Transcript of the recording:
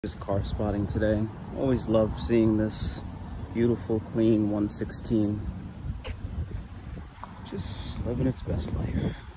Just car spotting today. Always love seeing this beautiful, clean 116. Just living its best life.